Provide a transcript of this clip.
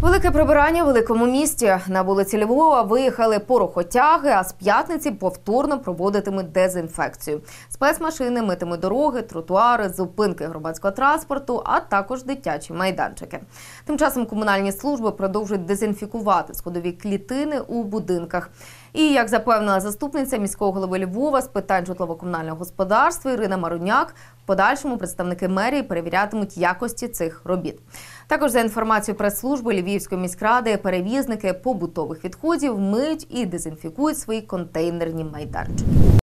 Велике прибирання у великому місті. На вулиці Львова виїхали порохотяги, а з п'ятниці повторно проводитимуть дезінфекцію. Спецмашини митимуть дороги, тротуари, зупинки громадського транспорту, а також дитячі майданчики. Тим часом комунальні служби продовжують дезінфікувати сходові клітини у будинках. І, як запевнила заступниця міського голови Львова з питань житлово-комунального господарства Ірина Маруняк, в подальшому представники мерії перевірятимуть якості цих робіт. Також, за інформацією прес-служби Львівської міськради, перевізники побутових відходів миють і дезінфікують свої контейнерні майданчики.